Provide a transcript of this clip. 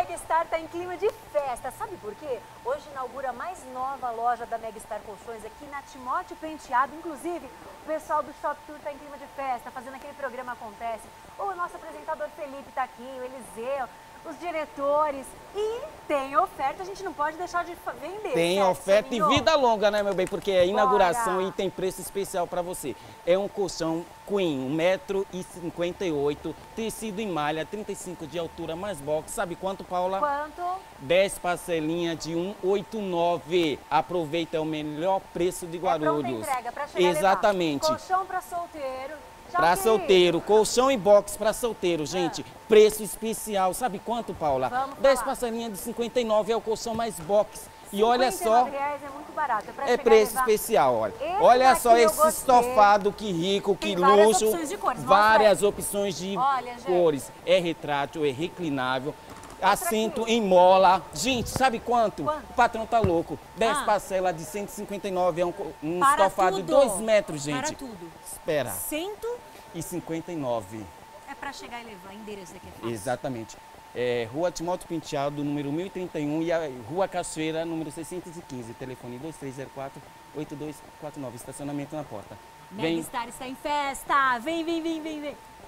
Megastar está em clima de festa, sabe por quê? Hoje inaugura a mais nova loja da Megastar Colchões aqui na Timóteo Penteado. Inclusive, o pessoal do Shop Tour está em clima de festa, fazendo aquele programa Acontece. O nosso apresentador Felipe está aqui, o Eliseu, os diretores. E tem oferta, a gente não pode deixar de vender. Tem certo, oferta Soninho? e vida longa, né, meu bem? Porque é inauguração Bora. e tem preço especial para você. É um colchão Queen, 1,58 m, tecido em malha, 35 de altura, mais box. Sabe quanto, Paula? Quanto? 10 parcelinhas de 189. Aproveita, é o melhor preço de Guarulhos. É pronta entrega, pra chegar. Exatamente. Colchão para solteiro. Para solteiro, colchão e box para solteiro, gente. Preço especial. Sabe quanto, Paula? Vamos 10 falar. parcelinhas de 59 é o colchão mais box. E olha só, R$ 59,00 é muito barato. é preço especial, olha. Olha só esse estofado, que rico, que Tem várias luxo. opções de cores, Várias opções de Olha, gente. cores. É retrátil, é reclinável. Assento em mola. Gente, sabe quanto? Quanto? O patrão tá louco. 10 parcelas de 159 é um Para estofado de tudo. 2 metros, gente. Para tudo. Espera. 159. É para chegar e levar. Endereço daqui é fácil. Exatamente. É, Rua Timóteo Penteado, número 1031 e a Rua Cachoeira, número 615. Telefone 2304-8249. Estacionamento na porta. Megastar está em festa. Vem, vem, vem, vem, vem.